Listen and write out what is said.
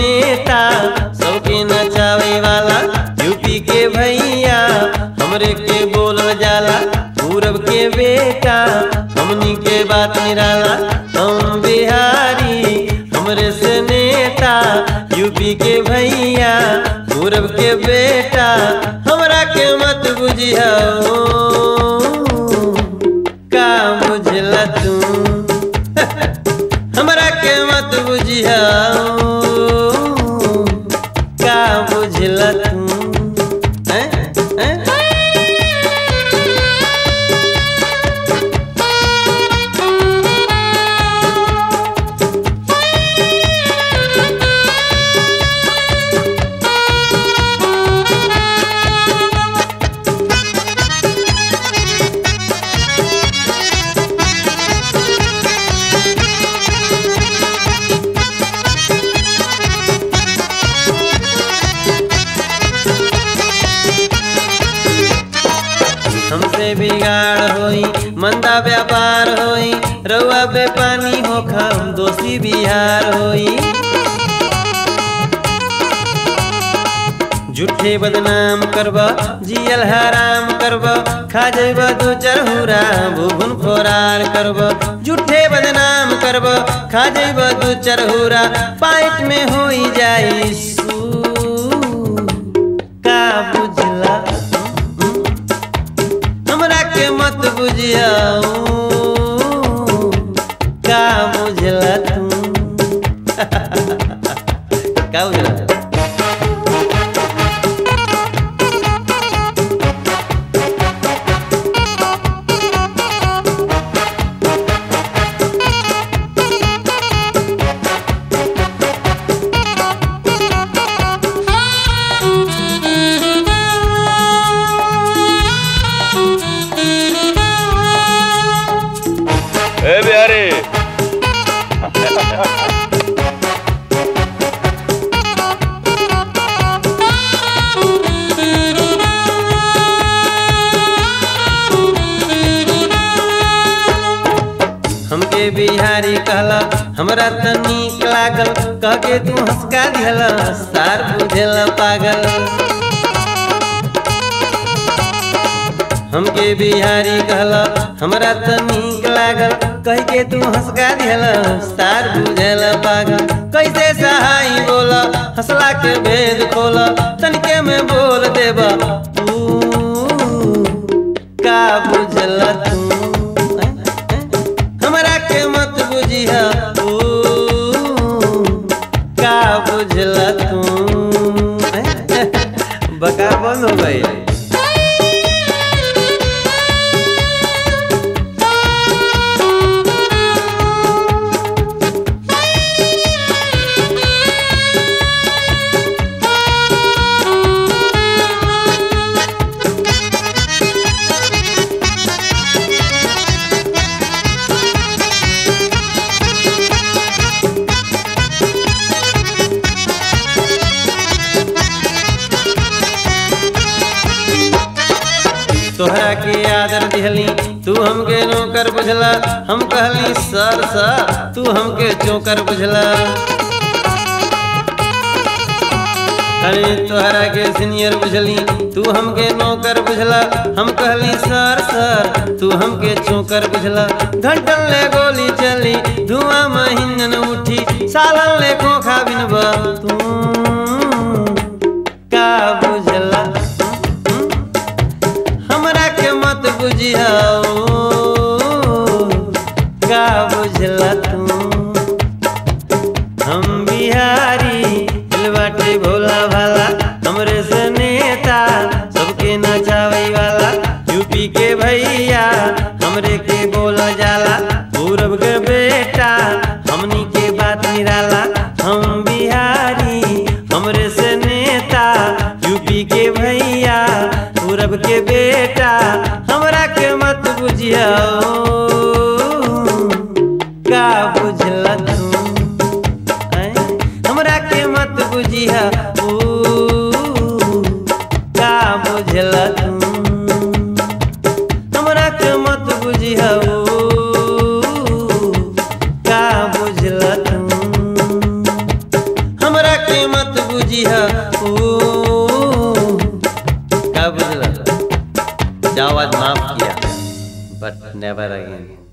नेता सबके नचावे वाला यूपी के भैया हमरे के बोलल जाला पूरब के बेटा हमनी के बात निराला हम बिहारी हमरे से नेता यूपी के भैया पूरब के बेटा हमरा के मत बुझियो का बुझला तू हमरा के मत बुझियो का बुझला तू हमसे बिगाड़ होई मंदा व्यापार होई रउआ बेपानी होखा हम दोषी बिहार होई झूठे बदनाम करबा जियल हराम करबा खा जाइबा दो चरहुरा भूभुन फोरार करबा झूठे बदनाम करबा खा जाइबा दो चरहुरा पाइट में होई जाई सू का बुझला मत बुझिया का बुझला तू का बुझला बिहारी हमके बिहारी कहला हमरा त नीक लागल कह के तू हंसका दिहला सार बुझेला पागल हमके बिहारी कहला हमरा त नीक लागल कह के तू हंसका दिहला सार बुझेला पागल कैसे सहाई बोला हंसला के भेद खोला तनिके में बोल देबा तू का बुझला तू हमरा के मत बुझिया का बुझला तू बका बंद हो गई तोहरा के आदर दिहली तू हमके नौकर बुझला हम कहली सर सा तू हमके चौकर बुझला अरे तोहरा के सीनियर बुझली तू हमके नौकर बुझला हम कहली सर सर तू हमके चौकर बुझला घंटन ले गोली चली धुआं महीनन उठी सालन ले खोखा बिनबा तू का बुझला बुझिया का बुझला तू हम बिहारी बाटे भोला भाला हमरे से नेता सबके नचावे वाला यूपी के भैया हमरे के बोला जाला पूरब के बेटा हमनी के बात निराला हम बिहारी हमरे से नेता यूपी के भैया पूरब के बेटा हमरा के मत बुझिया का बुझला तू हमरा के मत बुझिया का बुझला तू हमरा के मत बुझिया का बुझला तू हमरा के है क्या बुझल? जाओ आज माफ किया, बट नेवर अगेन।